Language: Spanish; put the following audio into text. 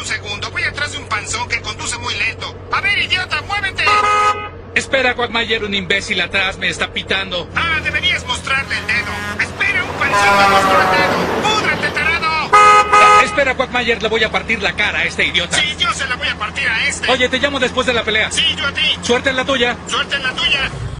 segundo. Voy atrás de un panzón que conduce muy lento. A ver, idiota, muévete. Espera, Quagmire, un imbécil atrás me está pitando. Ah, deberías mostrarle el dedo. Espera, un panzón me mostró el dedo. ¡Púdrate, tarado! Espera, Quagmire, le voy a partir la cara a este idiota. Sí, yo se la voy a partir a este. Oye, te llamo después de la pelea. Sí, yo a ti. Suerte en la tuya. Suerte en la tuya.